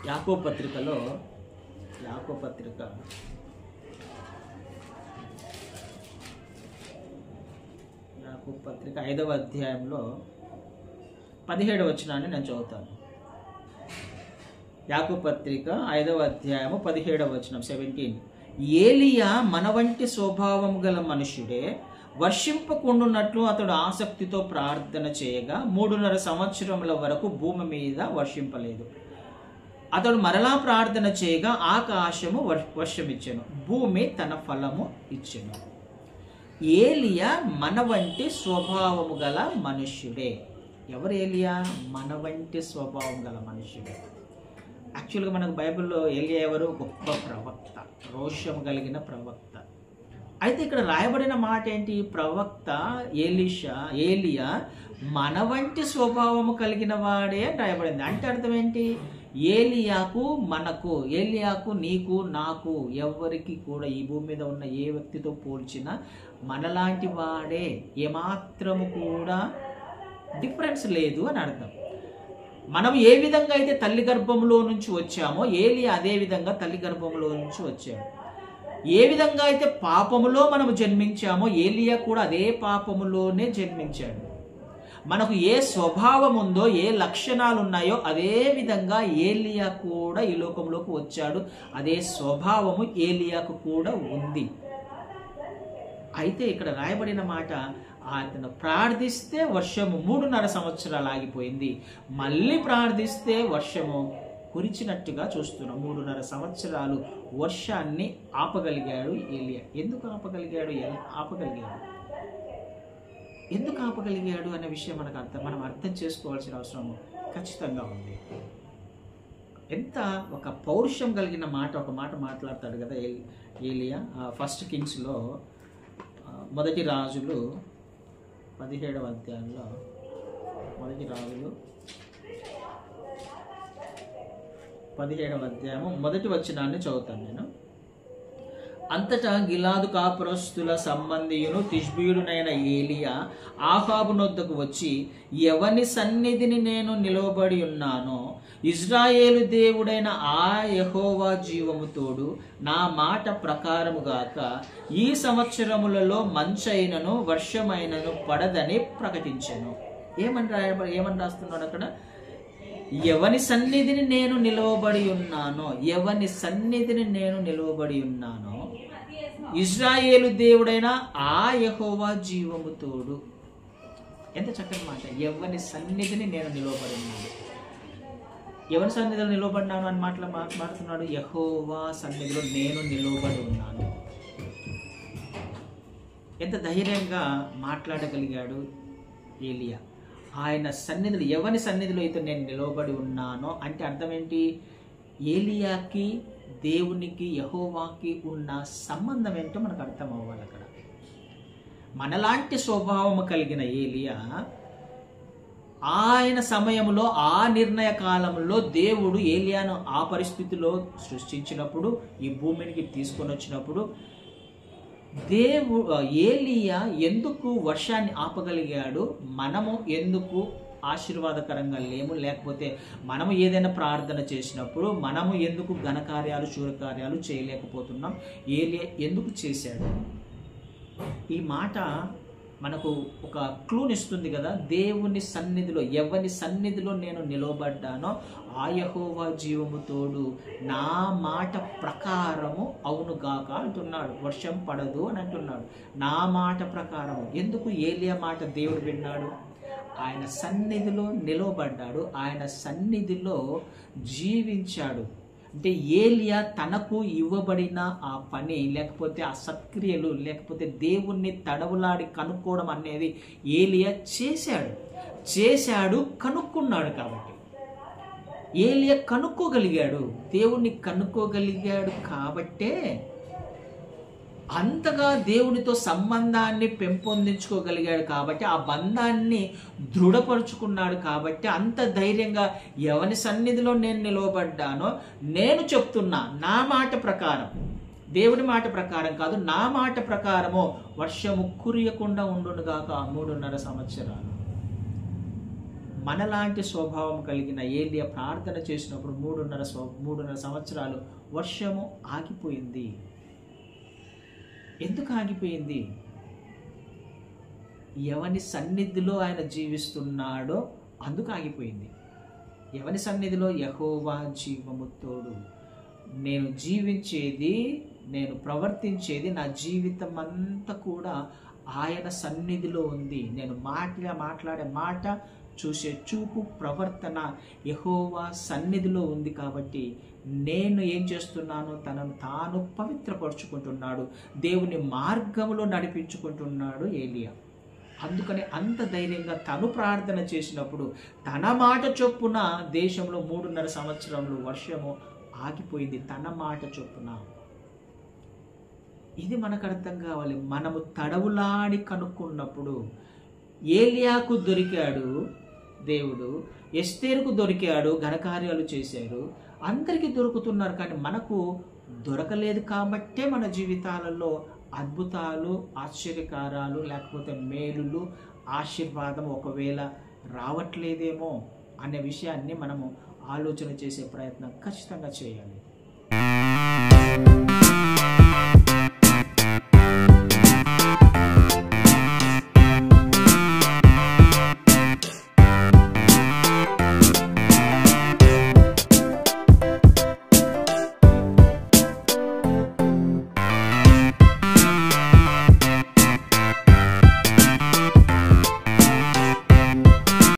యాకోబు పత్రికలో యాకోబు పత్రిక 5వ అధ్యాయంలో 17వ వచనాన్ని నేను చదువుతాను. యాకోబు పత్రిక 5వ అధ్యాయము 17వ వచనం 17. ఏలియా మన వంటి స్వభావం గల మనుష్యుడే, వర్షింపకుండునట్లు అతడు ఆసక్తితో ప్రార్థన చేయగా 3.5 సంవత్సరముల వరకు భూమి మీద వర్షింపలేదు. అతడు మరలా ప్రార్థన చేయగా ఆకాశము వర్షమిచ్చెను, భూమి తన ఫలము ఇచ్చెను. ఏలియా మన వంటి స్వభావము గల మనుష్యుడే. ఎవరు ఏలియా? మన వంటి స్వభావం గల మనుష్యుడే. యాక్చువల్గా మనకు బైబిల్లో ఏలియా ఎవరు? గొప్ప ప్రవక్త, రోషం కలిగిన ప్రవక్త. అయితే ఇక్కడ రాయబడిన మాట ఏంటి? ప్రవక్త ఏలియా మన వంటి స్వభావము కలిగిన వాడే అని రాయబడింది. అంటే అర్థం ఏంటి? ఏలియాకు నీకు నాకు ఎవరికి కూడా ఈ భూమి మీద ఉన్న ఏ వ్యక్తితో పోల్చినా మనలాంటి వాడే, ఏమాత్రము కూడా డిఫరెన్స్ లేదు అని అర్థం. మనం ఏ విధంగా అయితే తల్లి గర్భంలో నుంచి వచ్చామో ఏలియా అదే విధంగా తల్లి గర్భంలో నుంచి వచ్చాడు. ఏ విధంగా అయితే పాపములో మనం జన్మించామో ఏలియా కూడా అదే పాపములోనే జన్మించాడు. మనకు ఏ స్వభావం ఉందో, ఏ లక్షణాలు ఉన్నాయో అదే విధంగా ఏలియా కూడా ఈ లోకంలోకి వచ్చాడు. అదే స్వభావము ఏలియాకు కూడా ఉంది. అయితే ఇక్కడ రాయబడిన మాట, అతను ప్రార్థిస్తే వర్షము 3.5 సంవత్సరాలు ఆగిపోయింది, మళ్ళీ ప్రార్థిస్తే వర్షము కురిచినట్టుగా చూస్తున్నాం. 3.5 సంవత్సరాలు వర్షాన్ని ఆపగలిగాడు ఏలియా. ఎందుకు ఆపగలిగాడు? ఎందుకు ఆపగలిగాడు అనే విషయం మనం అర్థం చేసుకోవాల్సిన అవసరం ఖచ్చితంగా ఉంది. ఎంత ఒక పౌరుషం కలిగిన ఒక మాట మాట్లాడతాడు కదా ఏలియా. 1 కింగ్స్లో 1 రాజులు 17వ అధ్యాయంలో 1 రాజులు 17వ అధ్యాయము 1వ వచనాన్ని చదువుతాను నేను. అంతటా గిలాదు కాపురస్తుల సంబంధియును తిష్బీయుడునైన ఏలియా ఆహాబు నొద్దకు వచ్చి, ఎవని సన్నిధిని నేను నిలవబడి ఉన్నానో ఇజ్రాయేలు దేవుడైన ఆ యెహోవా జీవము తోడు నా మాట ప్రకారముగాక ఈ సంవత్సరములలో మంచైనను వర్షమైనను పడదని ప్రకటించెను. ఏమని రాస్తున్నాడు అక్కడ? ఎవని సన్నిధిని నేను నిలవబడి ఉన్నానో ఇజ్రాయేలు దేవుడైన ఆ యెహోవా జీవము తోడు. ఎంత చక్కని మాట! ఎవని సన్నిధిని నేను నిలవబడి ఉన్నాను. ఎవరి సన్నిధిలో నిలవబడినాను అని మాట్లాడుతున్నాడు? యెహోవా సన్నిధిలో నేను నిలవబడి ఉన్నాను. ఎంత ధైర్యంగా మాట్లాడగలిగాడు ఏలియా. ఆయన సన్నిధిలో, ఎవరి సన్నిధిలో అయితే నేను నిలవబడి ఉన్నానో అంటే అర్థం ఏంటి? ఏలియాకి దేవునికి యెహోవాకి ఉన్న సంబంధం ఏంటో మనకు అర్థం అవ్వాలి. అక్కడ మనలాంటి స్వభావము కలిగిన ఏలియా ఆయన సమయంలో, ఆ నిర్ణయ కాలంలో దేవుడు ఏలియాను ఆ పరిస్థితిలో సృష్టించినప్పుడు, ఈ భూమికి తీసుకొని వచ్చినప్పుడు ఏలియా ఎందుకు వర్షాన్ని ఆపగలిగాడు? మనము ఎందుకు ఆశీర్వాదకరంగా లేము? లేకపోతే మనము ఏదైనా ప్రార్థన చేసినప్పుడు మనము ఎందుకు ఘనకార్యాలు, శూరకార్యాలు చేయలేకపోతున్నాం? ఏలియా ఎందుకు చేశాడు? ఈ మాట మనకు ఒక క్లూనిస్తుంది కదా. దేవుని సన్నిధిలో, ఎవరి సన్నిధిలో నేను నిలవబడ్డానో ఆ యెహోవా జీవము తోడు నా మాట ప్రకారము అవునుగాక అంటున్నాడు. వర్షం పడదు అని అంటున్నాడు. నా మాట ప్రకారము. ఎందుకు ఏలియా మాట దేవుడు విన్నాడు? ఆయన సన్నిధిలో నిలవబడ్డాడు, ఆయన సన్నిధిలో జీవించాడు. అంటే ఏలియా తనకు ఇవ్వబడిన ఆ పని, లేకపోతే ఆ సత్క్రియలు, లేకపోతే దేవుణ్ణి తడవులాడి కనుక్కోవడం అనేది ఏలియా చేశాడు, కనుక్కున్నాడు. కాబట్టి ఏలియా కనుక్కోగలిగాడు, దేవుణ్ణి కనుక్కోగలిగాడు. కాబట్టే అంతగా దేవునితో సంబంధాన్ని పెంపొందించుకోగలిగాడు. కాబట్టి ఆ బంధాన్ని దృఢపరుచుకున్నాడు. కాబట్టి అంత ధైర్యంగా ఎవరి సన్నిధిలో నేను నిలవబడ్డానో నేను చెప్తున్నా, నా మాట ప్రకారం, దేవుని మాట ప్రకారం కాదు, నా మాట ప్రకారము వర్షము కురియకుండా ఉండునుగాక 3.5 సంవత్సరాలు. మనలాంటి స్వభావం కలిగిన ఏలియా ప్రార్థన చేసినప్పుడు 3.5 సంవత్సరాలు వర్షము ఆగిపోయింది. ఎందుకు ఆగిపోయింది? ఎవని సన్నిధిలో ఆయన జీవిస్తున్నాడో అందుకు ఆగిపోయింది. ఎవని సన్నిధిలో? యెహోవా జీవము తోడు. నేను జీవించేది, నేను ప్రవర్తించేది, నా జీవితం అంతా కూడా ఆయన సన్నిధిలో ఉంది. నేను మాట్లాడే మాట, చూసే చూపు, ప్రవర్తన యెహోవా సన్నిధిలో ఉంది. కాబట్టి నేను ఏం చేస్తున్నాను? తనను తాను పవిత్రపరుచుకుంటున్నాడు, దేవుని మార్గంలో నడిపించుకుంటున్నాడు ఏలియా. అందుకని అంత ధైర్యంగా తను ప్రార్థన చేసినప్పుడు తన మాట చొప్పున దేశంలో 3.5 సంవత్సరంలో వర్షము ఆగిపోయింది. తన మాట చొప్పున. ఇది మనకు అర్థం కావాలి. మనము తడవులాడి కనుక్కున్నప్పుడు ఏలియాకు దొరికాడు దేవుడు, ఎస్తేరుకు దొరికాడు, ఘనకార్యాలు చేశారు, అందరికీ దొరుకుతున్నారు. కానీ మనకు దొరకలేదు కాబట్టే మన జీవితాలలో అద్భుతాలు, ఆశ్చర్యకారాలు, లేకపోతే మేలులు, ఆశీర్వాదం ఒకవేళ రావట్లేదేమో అనే విషయాన్ని మనము ఆలోచన చేసే ప్రయత్నం ఖచ్చితంగా చేయాలి.